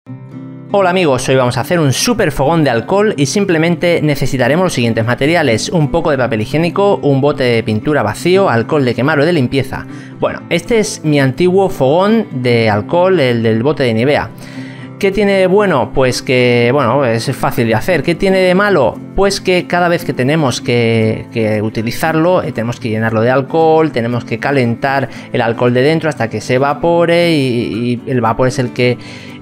Hola amigos, hoy vamos a hacer un super fogón de alcohol y simplemente necesitaremos los siguientes materiales: un poco de papel higiénico, un bote de pintura vacío, alcohol de quemar o de limpieza. Bueno, este es mi antiguo fogón de alcohol, el del bote de Nivea. ¿Qué tiene de bueno? Pues que, bueno, es fácil de hacer. ¿Qué tiene de malo? Pues que cada vez que tenemos que utilizarlo, tenemos que llenarlo de alcohol, tenemos que calentar el alcohol de dentro hasta que se evapore y el vapor es el que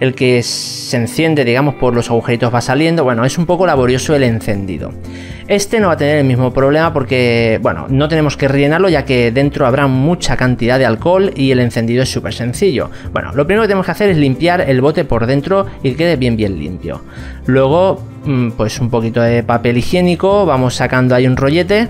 se enciende, digamos, por los agujeritos va saliendo. Bueno, es un poco laborioso el encendido. Este no va a tener el mismo problema porque, bueno, no tenemos que rellenarlo ya que dentro habrá mucha cantidad de alcohol y el encendido es súper sencillo. Bueno, lo primero que tenemos que hacer es limpiar el bote por dentro y que quede bien limpio. Luego, pues un poquito de papel higiénico, vamos sacando ahí un rollete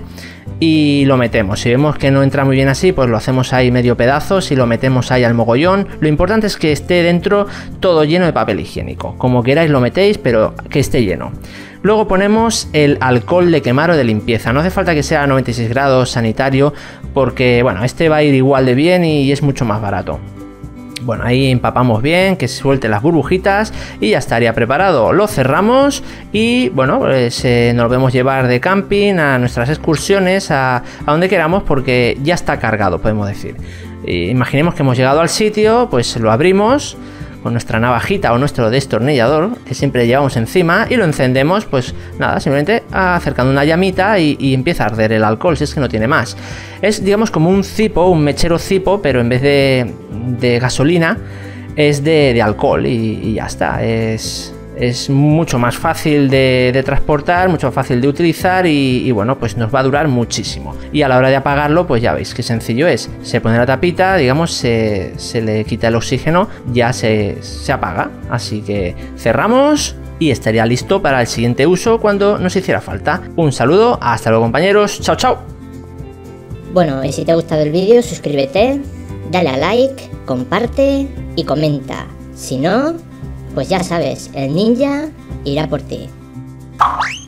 y lo metemos. Si vemos que no entra muy bien así, pues lo hacemos ahí medio pedazos y lo metemos ahí al mogollón. Lo importante es que esté dentro todo lleno de papel higiénico. Como queráis lo metéis, pero que esté lleno. Luego ponemos el alcohol de quemar o de limpieza. No hace falta que sea a 96 grados sanitario porque, bueno, este va a ir igual de bien y es mucho más barato. Bueno, ahí empapamos bien, que se suelte las burbujitas y ya estaría preparado. Lo cerramos y, bueno, pues nos lo podemos llevar de camping a nuestras excursiones, a donde queramos, porque ya está cargado, podemos decir. Imaginemos que hemos llegado al sitio, pues lo abrimos con nuestra navajita o nuestro destornillador que siempre llevamos encima y lo encendemos, pues nada, simplemente acercando una llamita y empieza a arder el alcohol, si es que no tiene más. Es, digamos, como un cipo, un mechero cipo, pero en vez de gasolina es de alcohol y ya está. Es mucho más fácil de transportar, mucho más fácil de utilizar y bueno, pues nos va a durar muchísimo. Y a la hora de apagarlo, pues ya veis qué sencillo es. Se pone la tapita, digamos, se le quita el oxígeno, ya se apaga. Así que cerramos y estaría listo para el siguiente uso cuando nos hiciera falta. Un saludo, hasta luego compañeros, chao chao. Bueno, y si te ha gustado el vídeo, suscríbete, dale a like, comparte y comenta. Si no, pues ya sabes, el ninja irá por ti.